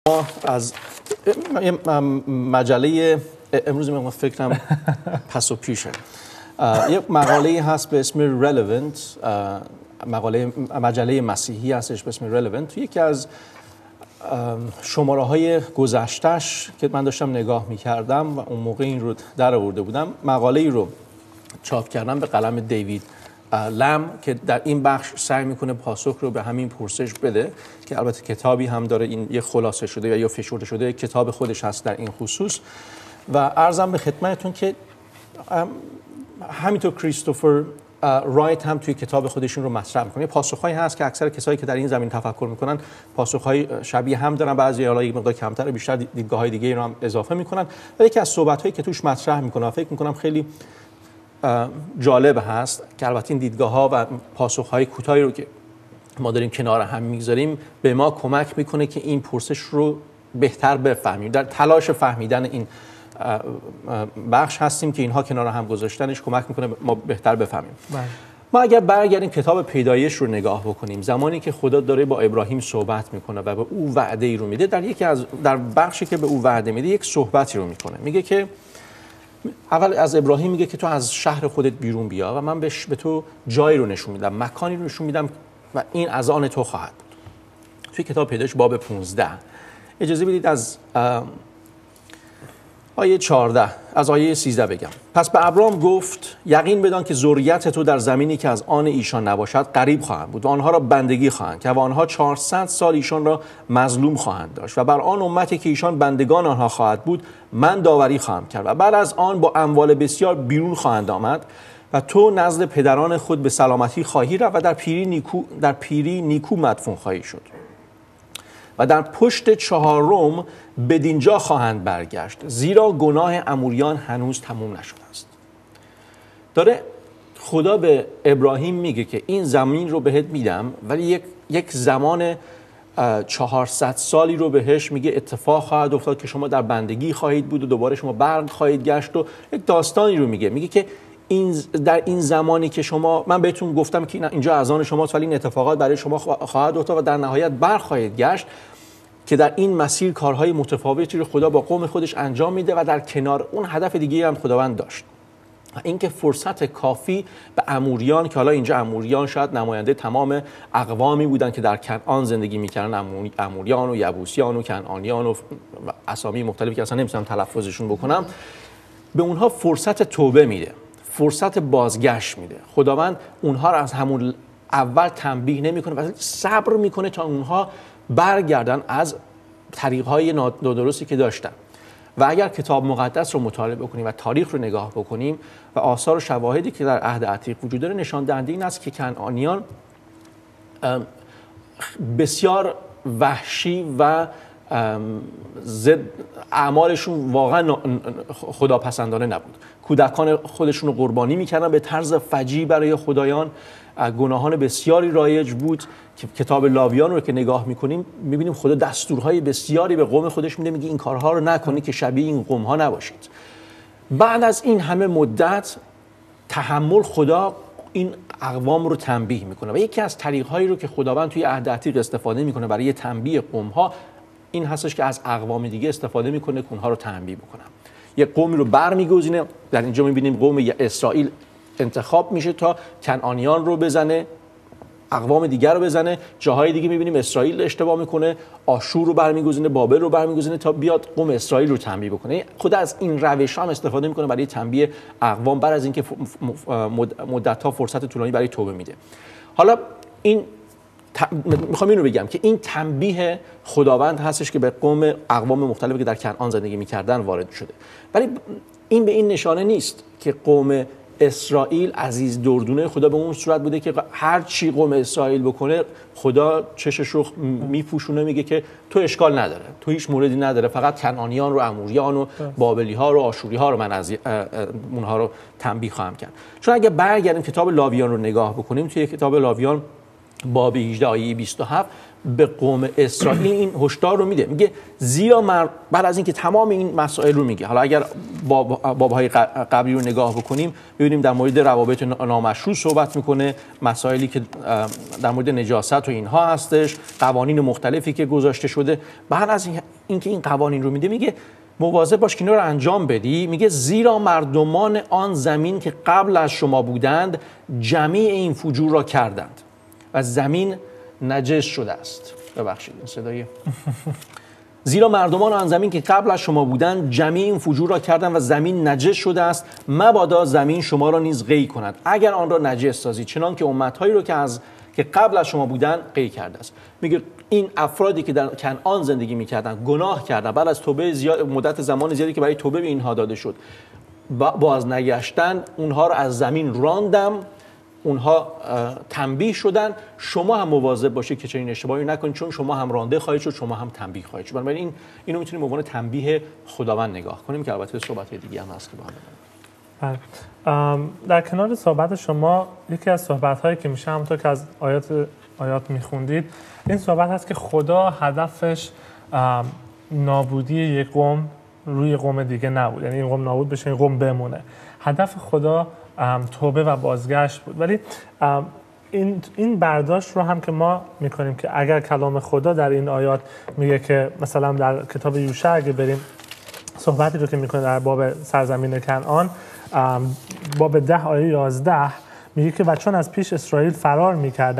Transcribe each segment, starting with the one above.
از مجله امروز من فکرم پس و پیشه یک مقاله هست به اسم Relevant، مجله مسیحی هستش به اسم Relevant. توی یکی از شماره های گذشتهش که من داشتم نگاه میکردم و اون موقع این رو در آورده بودم، مقاله ای رو چاپ کردم به قلم دیوید لم که در این بخش سعی میکنه پاسخ رو به همین پرسش بده که البته کتابی هم داره، این یک خلاصه شده یا فشرده شده کتاب خودش هست در این خصوص. و عرضم به خدمتتون که همینطور کریستوفر رایت هم توی کتاب خودشون رو مطرح میکنه. پاسخهایی هست که اکثر کسایی که در این زمین تفکر میکنن پاسخهای شبیه هم دارن، بعضی حالا یک مقدار کمتر، بیشتر دیدگاه‌های دیگه رو هم اضافه میکنن. و یکی از صحبت‌هایی که توش مطرح میکنه فکر میکنم خیلی جالب هست که البته این دیدگاه‌ها و پاسخ‌های کوتاهی رو که ما داریم کنار هم میگذاریم به ما کمک میکنه که این پرسش رو بهتر بفهمیم. در تلاش فهمیدن این بخش هستیم که اینها کنار هم گذاشتنش کمک میکنه ما بهتر بفهمیم. ما اگر برگردیم کتاب پیدایش رو نگاه بکنیم، زمانی که خدا داره با ابراهیم صحبت میکنه و به او وعده ای رو میده، در بخشی که به او وعده میده یک صحبتی رو میکنه. میگه که اول از ابراهیم میگه که تو از شهر خودت بیرون بیا و من به تو جایی رو نشون میدم، مکانی رو نشون میدم و این از آن تو خواهد بود. توی کتاب پیدایش باب 15 اجازه بدید از آیه 14 از آیه 13 بگم. پس به ابرام گفت یقین بدان که ذریت تو در زمینی که از آن ایشان نباشد غریب خواهند بود و آنها را بندگی خواهند که و آنها 400 سال ایشان را مظلوم خواهند داشت و بر آن امتی که ایشان بندگان آنها خواهد بود من داوری خواهم کرد و بعد از آن با اموال بسیار بیرون خواهند آمد و تو نزد پدران خود به سلامتی خواهی رفت و در پیری نیکو مدفون خواهی شد و در پشت چهارم بدینجا خواهند برگشت زیرا گناه اموریان هنوز تموم نشده است. داره خدا به ابراهیم میگه که این زمین رو بهت میدم ولی یک زمان 400 سالی رو بهش میگه اتفاق خواهد افتاد که شما در بندگی خواهید بود و دوباره شما برگ خواهید گشت و یک داستانی رو میگه که در این زمانی که شما، من بهتون گفتم که اینجا از آن شماست ولی این اتفاقات برای شما خواهد افتاد و در نهایت برگ خواهید گشت، که در این مسیر کارهای متفاوتی رو خدا با قوم خودش انجام میده و در کنار اون هدف دیگه هم خداوند داشت، اینکه فرصت کافی به اموریان، که حالا اینجا اموریان شاید نماینده تمام اقوامی بودن که در کنعان زندگی میکردن، اموریان و یبوسیان و کنعانیان و اسامی مختلفی که اصلا نمیتونم تلفظشون بکنم، به اونها فرصت توبه میده، فرصت بازگشت میده. خداوند اونها رو از همون اول تنبیه نمیکنه و صبر میکنه تا اونها برگردن از طریق‌های نادرستی که داشتن. و اگر کتاب مقدس رو مطالعه بکنیم و تاریخ رو نگاه بکنیم و آثار و شواهدی که در عهد عتیق وجود داره نشان دهنده این است که کنعانیان بسیار وحشی و اعمالشون واقعا خداپسندانه نبود. کودکان خودشون رو قربانی میکردن به طرز فجیع برای خدایان، گناهان بسیاری رایج بود که کتاب لاویان رو که نگاه میکنیم میبینیم خدا دستورهای بسیاری به قوم خودش میده، میگه این کارها رو نکنید که شبیه این قوم ها نباشید. بعد از این همه مدت تحمل خدا این اقوام رو تنبیه میکنه و یکی از طریق‌هایی رو که خداوند توی عهد عتیق استفاده میکنه برای تنبیه قوم ها این هستش که از اقوام دیگه استفاده میکنه که اونها رو تنبیه بکنن. یک قومی رو برمیگزینه، در اینجا میبینیم قوم اسرائیل انتخاب میشه تا کنعانیان رو بزنه، اقوام دیگر رو بزنه. جاهای دیگه میبینیم اسرائیل اشتباه میکنه، آشور رو برمیگزینه، بابل رو برمیگزینه تا بیاد قوم اسرائیل رو تنبیه بکنه. خدا از این روش هم استفاده میکنه برای تنبیه اقوام بعد از اینکه مدت‌ها فرصت طولانی برای توبه میده. حالا این میخوام اینو بگم که این تنبیه خداوند هستش که به اقوام مختلفی که در کنعان زندگی میکردن وارد شده، ولی این به این نشانه نیست که قوم اسرائیل عزیز دردونه خدا به اون صورت بوده که هر چی قوم اسرائیل بکنه خدا چشش رو میپوشونه، میگه که تو اشکال نداره، تو هیچ موردی نداره، فقط کنعانیان رو، اموریان و بابلی ها رو، آشوری ها رو من از اونها رو تنبیه خواهم کرد. چون اگه برگردیم کتاب لاویان رو نگاه بکنیم، توی کتاب لاویان باب 18 آیه 27 به قوم اسرائیل این هشدار رو میده، میگه زیرا بعد از اینکه تمام این مسائل رو میگه، حالا اگر بابهای قبلی رو نگاه بکنیم ببینیم در مورد روابط نامشروع صحبت میکنه، مسائلی که در مورد نجاست و اینها هستش، قوانین مختلفی که گذاشته شده. بعد از اینکه این قوانین رو میده میگه مواظب باش که اینا رو انجام بدی. میگه زیرا مردمان آن زمین که قبل از شما بودند جمیع این فجور را کردند و زمین نجس شده است. ببخشید این صدای زیرا مردمان آن زمین که قبل از شما بودند جمیع این فجور را کردند و زمین نجس شده است، مبادا زمین شما را نیز قی کند اگر آن را نجس سازی، چنان که امت‌هایی رو که قبل از شما بودند قی کرده است. میگه این افرادی که در کنعان زندگی میکردن گناه کردن، بعد از توبه مدت زمان زیادی که برای توبه به اینها داده شد باز نگشتن، اونها رو از زمین راندم، اونها تنبیه شدن. شما هم مواظب باشید که چنین اشتباهی نکنید، چون شما هم رانده خواهید شد، شما هم تنبیه خواهید شد. بنابراین اینو میتونیم به عنوان تنبیه خداوند نگاه کنیم که البته صحبت دیگه هم هست که با هم در کنار صحبت شما یکی از صحبت‌هایی که میشه همونطور که از آیات میخوندید، این صحبت هست که خدا هدفش نابودی یک قوم روی قوم دیگه نبود، یعنی این قوم نابود بشه این قوم بمونه. هدف خدا توبه و بازگشت بود. ولی این برداشت رو هم که ما میکنیم که اگر کلام خدا در این آیات میگه که مثلا در کتاب یوشع اگه بریم صحبتی رو که میکنه در باب سرزمین کنعان، باب 10 آیه 11 میگه که و چون از پیش اسرائیل فرار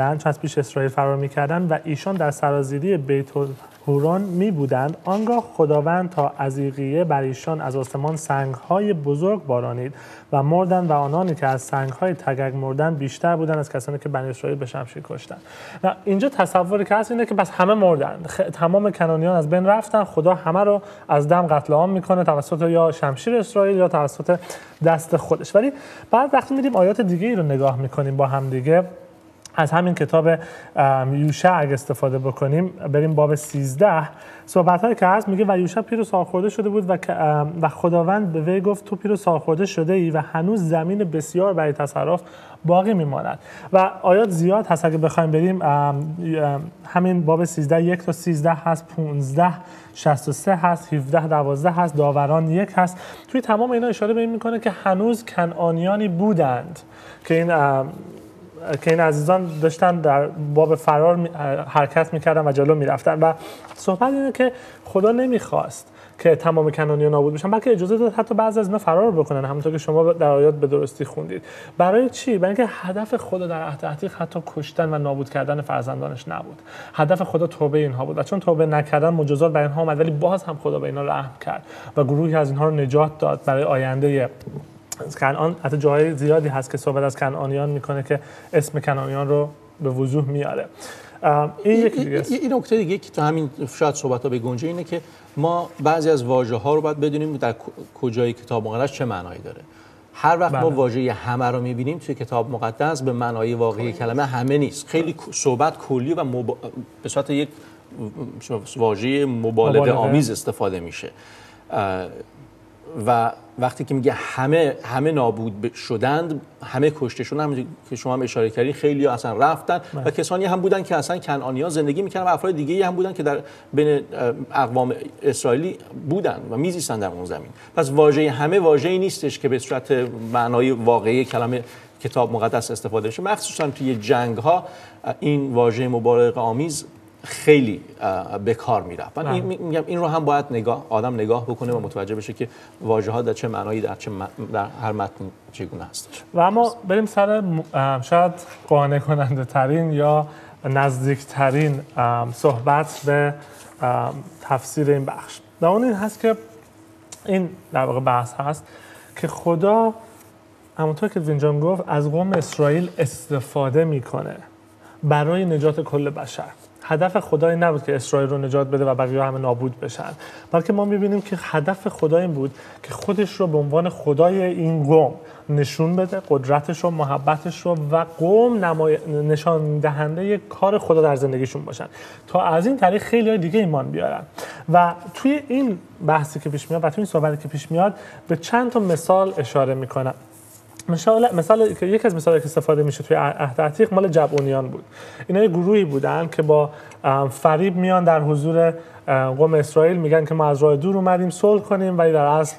میکردند و ایشان در سرازیری بیت هوران می بودند، آنگاه خداوند تا عزیقیه بر ایشان از آسمان سنگ‌های بزرگ بارانید و مردند و آنانی که از سنگ‌های تگگ مردند بیشتر بودند از کسانی که بنی اسرائیل به شمشیر کشتند. اینجا تصوری که هست اینه که بس همه مردند، تمام کنعانیان از بین رفتن، خدا همه رو از دم قتل عام میکنه توسط یا شمشیر اسرائیل یا توسط دست خودش. ولی بعد وقتی میریم آیات دیگه ای رو نگاه میکنیم با هم دیگه، از همین کتاب یوشع اگه استفاده بکنیم بریم باب 13 صحبت‌هایی که هست، میگه و یوشع پیر و سالخورده شده بود و خداوند به وی گفت تو پیر و سالخورده شده ای و هنوز زمین بسیار برای تصرف باقی میماند. و آیات زیاد هست، اگه بخوایم بریم همین باب 13 1 تا 13 هست، 15 63 هست، 17 12 هست، داوران 1 هست. توی تمام اینا اشاره به این میکنه که هنوز کنعانیانی بودند که این عزیزان داشتن در باب فرار حرکت میکردن و جلو میرفتن. و صحبت اینه که خدا نمیخواست که تمام کنعانیان نابود بشن، بلکه اجازه داد حتی بعضی از اینا فرار بکنن، همونطور که شما در آیات به درستی خوندید. برای چی؟ برای اینکه هدف خدا در عهد عتیق حتی کشتن و نابود کردن فرزندانش نبود. هدف خدا توبه اینها بود و چون توبه نکردن مجازات بر اینها اومد، ولی باز هم خدا به اینا رحم کرد و گروهی از اینها رو نجات داد برای آینده کنعان. حتی جاهای زیادی هست که صحبت از کنعانیان میکنه که اسم کنعانیان رو به وضوح میاره. این نکته دیگه که تو همین شاید صحبت‌ها بگنجه اینه که ما بعضی از واژه‌ها رو باید بدونیم در کجای کتاب مقدس چه معنایی داره. هر وقت ما واژه همه رو می‌بینیم توی کتاب مقدس به معنای واقعی کلمه همه نیست. خیلی صحبت کلی و به صورت یک واژه مبالغه آمیز استفاده میشه. و وقتی که میگه همه نابود شدند، همه کشته شدند، همون که شما هم اشاره کردید خیلی ها اصلا رفتن و کسانی هم بودن که اصلا کنعانی‌ها زندگی میکردن و افراد دیگه‌ای هم بودن که در بین اقوام اسرائیلی بودن و میزیستن در اون زمین. پس واژه همه واژه‌ای نیستش که به صورت معنای واقعی کلمه کتاب مقدس استفاده بشه. مخصوصا توی جنگ‌ها این واژه مبالغه آمیز خیلی به کار میرفت. من میگم این رو هم باید آدم نگاه بکنه و متوجه بشه که واژه‌ها در چه معنایی در هر متن چگونه هستش. و اما بریم سر شاید قانع کننده ترین یا نزدیک ترین صحبت به تفسیر این بخش. و اون این هست که این در واقع بحث هست که خدا همونطور که وینجان گفت از قوم اسرائیل استفاده میکنه برای نجات کل بشر. هدف خدا این نبود که اسرائیل رو نجات بده و بقیه همه نابود بشن، بلکه ما می‌بینیم که هدف خدا این بود که خودش رو به عنوان خدای این قوم نشون بده، قدرتش رو، محبتش رو و قوم نشان دهنده کار خدا در زندگیشون باشن تا از این طریق خیلی‌های دیگه ایمان بیارن. و توی این بحثی که پیش میاد و توی این صحبتی که پیش میاد به چند تا مثال اشاره میکنم. مثال که یکی از مثالایی که استفاده میشه توی عهد عتیق مال جبعونیان بود. اینا یه گروهی بودن که با فریب میان در حضور قوم اسرائیل میگن که ما از راه دور اومدیم صلح کنیم، ولی در اصل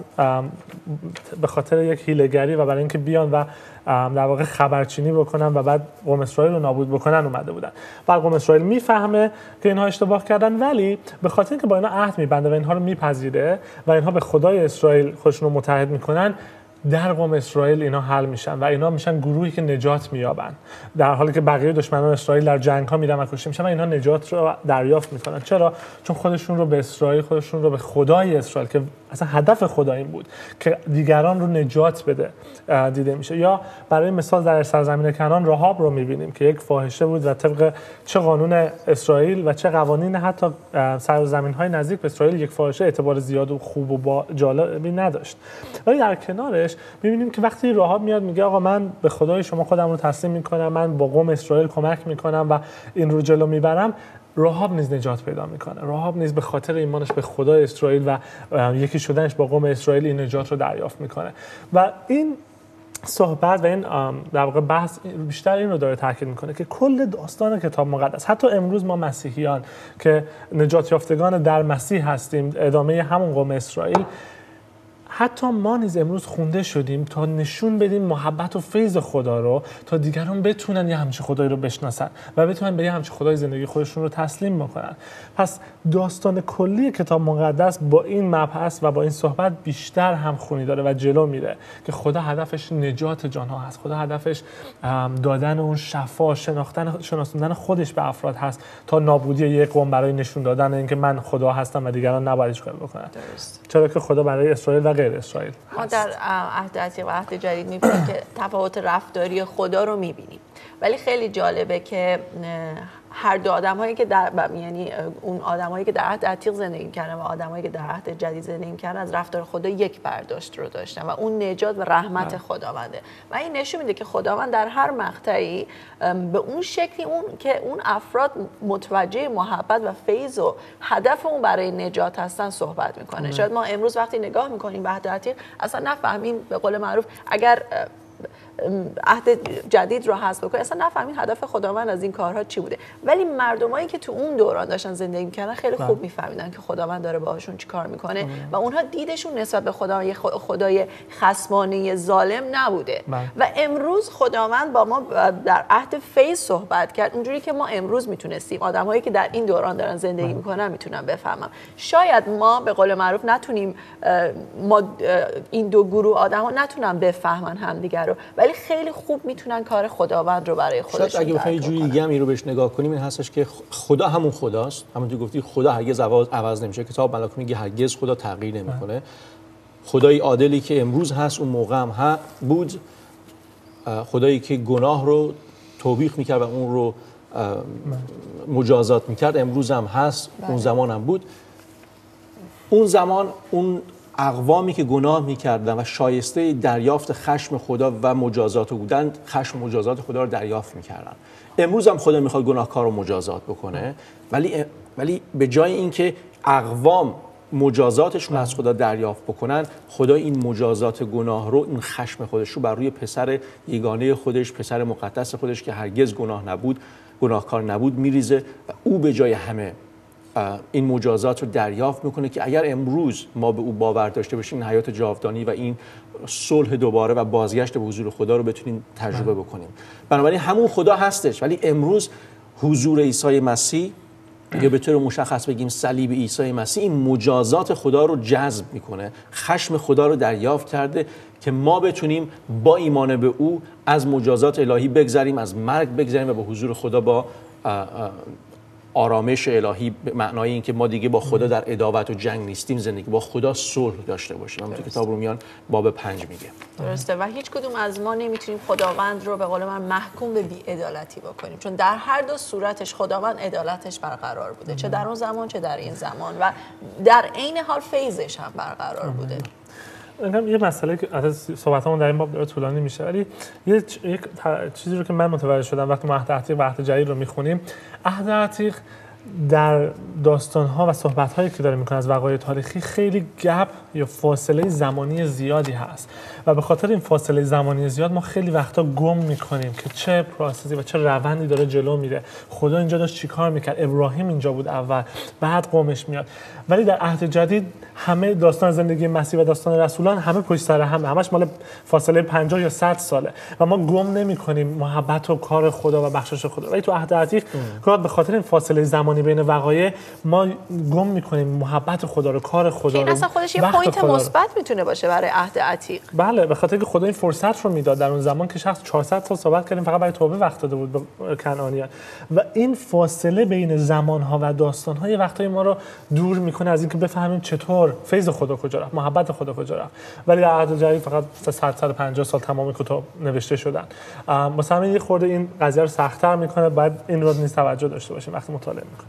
به خاطر یک حیله‌گری و برای اینکه بیان و در واقع خبرچینی بکنن و بعد قوم اسرائیل رو نابود بکنن اومده بودن. بعد قوم اسرائیل میفهمه که اینها اشتباه کردن، ولی به خاطر اینکه با اینا عهد میبنده و اینها رو میپذیره و اینها به خدای اسرائیل خودشون رو متحد میکنن، در قوم اسرائیل اینا حل میشن و اینا میشن گروهی که نجات مییابن، در حالی که بقیه دشمنان اسرائیل در جنگ ها میرن و کشته میشن و اینا نجات رو دریافت میکنن. چرا؟ چون خودشون رو به اسرائیل، خودشون رو به خدای اسرائیل که اصلا هدف خدا این بود که دیگران رو نجات بده دیده میشه. یا برای مثال در سرزمین کنعان راهاب رو میبینیم که یک فاحشه بود و طبق چه قانون اسرائیل و چه قوانین حتی سرزمین های نزدیک به اسرائیل یک فاحشه اعتبار زیاد و خوب و با جالبی نداشت. ولی در کنارش می‌بینیم که وقتی راهاب میاد میگه آقا من به خدای شما خودم رو تسلیم میکنم، من با قوم اسرائیل کمک میکنم و این رو جلو میبرم، راهاب نیز نجات پیدا میکنه. راهاب نیز به خاطر ایمانش به خدای اسرائیل و یکی شدنش با قوم اسرائیل این نجات رو دریافت میکنه. و این صحبت و این در واقع بحث بیشتر این رو داره تاکید میکنه که کل داستان کتاب مقدس، حتی امروز ما مسیحیان که نجات یافتگان در مسیح هستیم، ادامه همون قوم اسرائیل، حتی ما نیز امروز خونده شدیم تا نشون بدیم محبت و فیض خدا رو، تا دیگران بتونن یه همچین خدایی رو بشناسن و بتونن به یه همچین خدای زندگی خودشون رو تسلیم بکنن. پس داستان کلی کتاب مقدس با این مبحث و با این صحبت بیشتر همخونی داره و جلو میره که خدا هدفش نجات جانها هست، خدا هدفش دادن اون شفا، شناسوندن خودش به افراد هست تا نابودی یک قوم برای نشون دادن اینکه من خدا هستم و دیگران نباید هیچ کاری بکنن. چرا که خدا برای اسرائیل و غیر اسرائیل ما در عهد عتیق و عهد جدید می‌بینیم که تفاوت رفتاری خدا رو می‌بینیم، ولی خیلی جالبه که هر دو آدم‌هایی که یعنی اون آدم‌هایی که در عهد عتیق زندگی می‌کردن و آدم‌هایی که در عهد جدید زندگی می‌کردن از رفتار خدا یک برداشت رو داشتن و اون نجات و رحمت خداونده. و این نشون میده که خداوند در هر مقطعی به اون شکلی که اون افراد متوجه محبت و فیض و هدف اون برای نجات هستن صحبت می‌کنه. شاید ما امروز وقتی نگاه می‌کنیم به عهد عتیق اصلا نفهمیم، به قول معروف اگر عهد جدید رو حذف بکنه اصلا نفهمین هدف خداوند از این کارها چی بوده، ولی مردمایی که تو اون دوران داشتن زندگی می‌کردن خیلی خوب می‌فهمیدن که خداوند داره باهاشون چی کار می‌کنه و اونها دیدشون نسبت به خدای خصمانه ظالم نبوده. و امروز خداوند با ما در عهد فیض صحبت کرد اونجوری که ما امروز میتونستیم، آدمایی که در این دوران دارن زندگی می‌کنن میتونن بفهمن. شاید ما به قول معروف نتونیم، ما این دو گروه آدم‌ها نتونن بفهمن همدیگه رو، ولی خیلی خوب میتونن کار خداوند رو برای خودشون. شاید اگه بخوایم جوری دیگه هم این رو بهش نگاه کنیم، این هستش که خدا همون خداست. همونطور گفتی خدا هرگز عوض نمیشه. کتاب ملاک میگه هرگز خدا تغییر نمیکنه. خدای عادلی که امروز هست اون موقع هم بود. خدایی که گناه رو توبیخ میکرد و اون رو مجازات میکرد امروز هم هست. اون زمان هم بود. اون زمان اون اقوامی که گناه میکردن و شایسته دریافت خشم خدا و مجازات بودن، خشم و مجازات خدا رو دریافت میکردن. امروز هم خدا میخواد گناهکار رو مجازات بکنه، ولی به جای اینکه اقوام مجازاتشون از خدا دریافت بکنن، خدا این مجازات گناه رو، این خشم خودش رو بر روی پسر یگانه خودش، پسر مقدس خودش که هرگز گناهکار نبود میریزه و او به جای همه این مجازات رو دریافت میکنه که اگر امروز ما به او باور داشته باشیم، این حیات جاودانی و این صلح دوباره و بازگشت به حضور خدا رو بتونیم تجربه بکنیم. بنابراین همون خدا هستش، ولی امروز حضور عیسی مسیح یا به طور مشخص بگیم صلیب عیسی مسیح این مجازات خدا رو جذب میکنه، خشم خدا رو دریافت کرده که ما بتونیم با ایمان به او از مجازات الهی بگذریم، از مرگ بگذریم و به حضور خدا با آرامش الهی، به معنای اینکه ما دیگه با خدا در عداوت و جنگ نیستیم، زندگی با خدا صلح داشته باشیم. همونطور که کتاب رومیان باب 5 میگه. درسته. و هیچ کدوم از ما نمیتونیم خداوند رو به قول من محکوم به بی‌عدالتی بکنیم، چون در هر دو صورتش خداوند عدالتش برقرار بوده، چه در اون زمان چه در این زمان، و در عین حال فیضش هم برقرار بوده. یه مسئله که از صحبتامون در این باب داره طولانی میشه، ولی یک چیزی رو که من متوجه شدم وقتی ما عهد عتیق و عهد جدید رو میخونیم، عهد عتیق در داستان‌ها و صحبت‌هایی که داره می‌کنه از وقایع تاریخی خیلی گپ یا فاصله زمانی زیادی هست و به خاطر این فاصله زمانی زیاد ما خیلی وقتا گم می‌کنیم که چه پروسسی و چه روندی داره جلو میره. خدا اینجا داشت چیکار می‌کرد؟ ابراهیم اینجا بود اول، بعد قومش میاد. ولی در عهد جدید همه داستان زندگی مسیح و داستان رسولان همه پشت سر همش مال فاصله 50 یا 100 ساله و ما گم نمی‌کنیم محبت و کار خدا و بخشش خدا. ولی تو عهد عتیق به خاطر این فاصله زمانی بین وقایع ما گم می‌کنیم محبت خدا رو، کار خدا رو. این اصلا خودش یه پوینت مثبت میتونه باشه برای عهد عتیق. بله، به خاطر که خدا این فرصت رو میداد در اون زمان که شخص 400 سال صحبت کردیم فقط برای توبه وقت داده بود به کنعانیان و این فاصله بین زمان‌ها و داستان‌ها یه وقتایی ما رو دور می‌کنه از اینکه بفهمیم چطور فیض خدا کجا رفت، محبت خدا کجا رفت. ولی در عهد جدید فقط 150 سال تمام کتاب نوشته شدن. مثلا یه خورده این قضیه رو سخت‌تر می‌کنه، بعد این رو نیز توجه داشته باشیم وقتی مطالعه می‌کنیم.